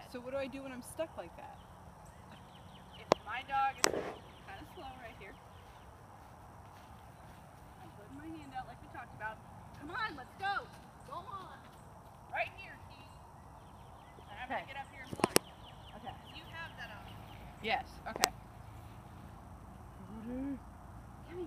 So what do I do when I'm stuck like that? If my dog is kind of slow right here, I'm putting my hand out like we talked about. Come on, let's go. Go on. Right here, Keith. And I'm going to get up here and blind. Okay. You have that on. Yes, okay. Come here.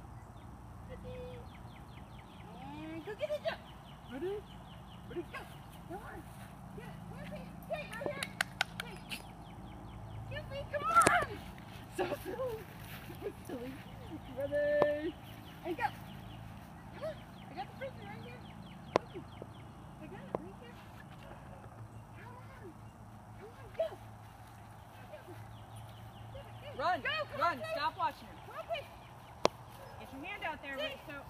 And go get it. Ready? Ready, go. Come on. Get it. Where's it? Hey, right here. Hey. Skippy, come on. So silly. So silly. Ready? And go. Come on. I got the frisbee right here. Okay. I got it right here. Come on. Come on, go. Run. Go, come Run. on, Stop watching him. Come on, Pete. Get your hand out there. See? So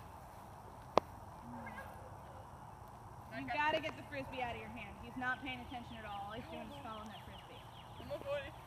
you gotta get the frisbee out of your hand. He's not paying attention at all. All he's doing is following that frisbee. Come on, buddy.